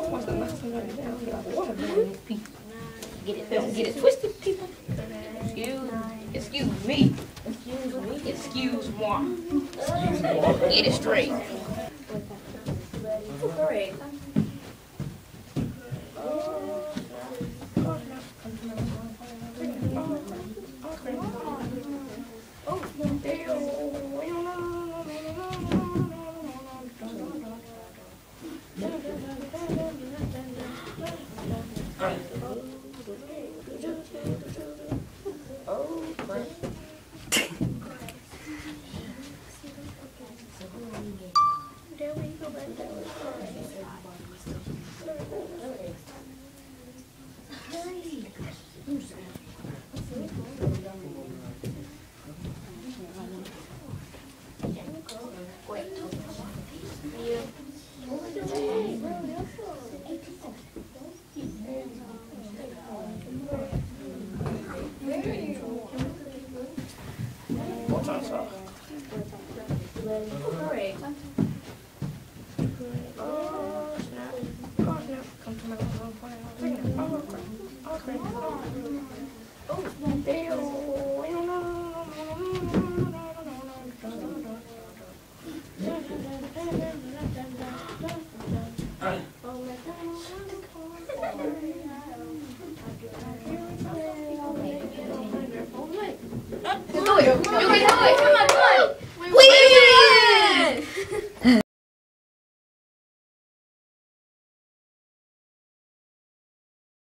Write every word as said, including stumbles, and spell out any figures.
wants to knock somebody down. Get like water down people. Get it, don't get it twisted, people. Excuse, excuse me. Excuse me. Excuse moi. Excuse moi. Get it straight. Great. Do it. You can do it. Come on.